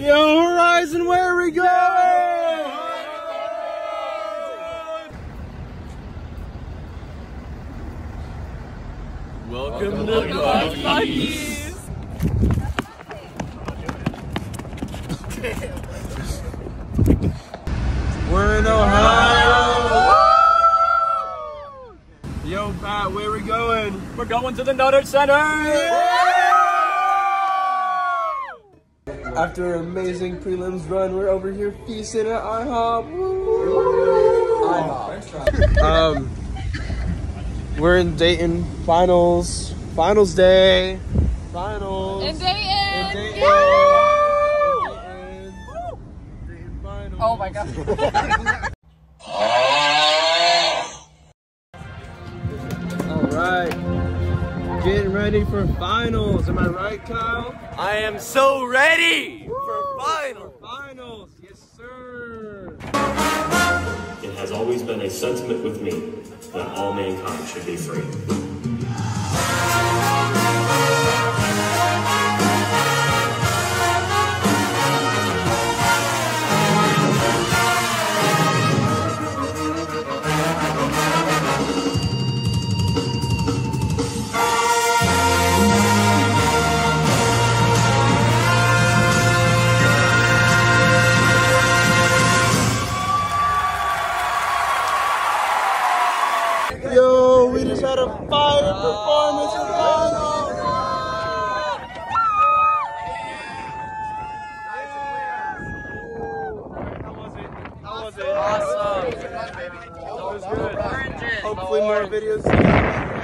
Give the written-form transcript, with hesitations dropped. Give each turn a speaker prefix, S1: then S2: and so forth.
S1: Yo, Horizon, where are we going? Welcome to Buc-ee's. We're in Ohio. Yo, Pat, where we going?
S2: We're going to the Nutter Center.
S1: After an amazing prelims run, we're over here feasting at IHOP. IHOP. We're in Dayton finals day. Finals.
S3: In Dayton.
S1: Dayton finals.
S3: Oh my god.
S1: All right. Getting ready for finals. Am I right, Kyle?
S2: I am so ready for finals.
S1: Finals. Yes, sir.
S4: It has always been a sentiment with me that all mankind should be free.
S1: Yo, we just had a fire performance in finals. How was it?
S2: Awesome.
S1: That was good. Hopefully more videos.